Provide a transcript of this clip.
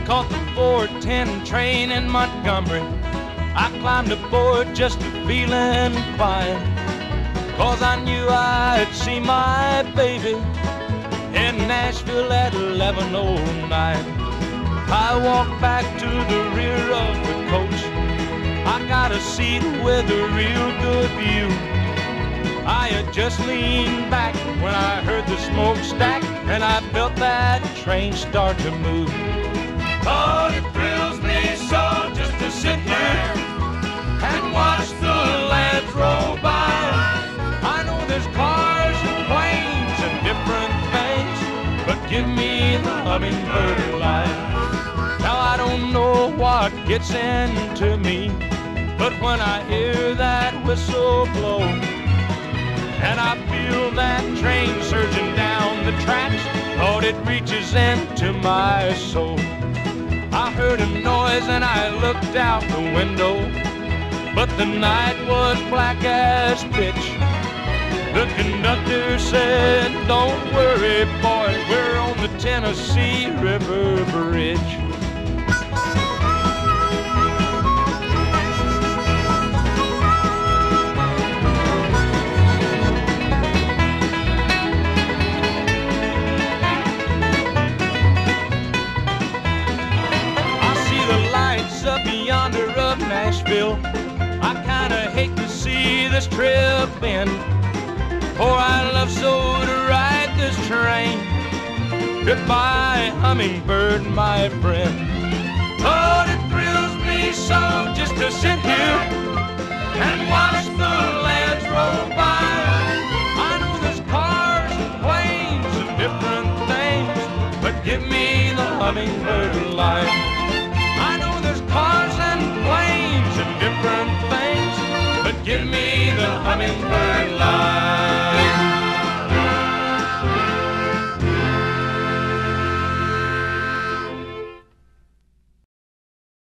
caught the 4:10 train in Montgomery. I climbed aboard just to feeling fine, 'cause I knew I'd see my baby in Nashville at 11:09. I walked back to the rear of the coach. I got a seat with a real good view. I had just leaned back when I heard the smokestack, and I felt that train start to move. Oh, it thrills me so just to sit here and watch the lands roll by. I know there's cars and planes and different things, but give me the hummingbird line. Now I don't know what gets into me, but when I hear that whistle blow and I feel that train surging down the tracks, oh, it reaches into my soul. I heard a noise and I looked out the window, but the night was black as pitch. The conductor said, "Don't worry, boy, we're on the Tennessee River Bridge." Up yonder of Nashville, I kinda hate to see this trip end, for I love so to ride this train. Goodbye, hummingbird, my friend. Oh, it thrills me so just to sit here and watch the lands roll by. I know there's cars and planes and different things, but give me the hummingbird line. Cars and planes and different things, but give me the hummingbird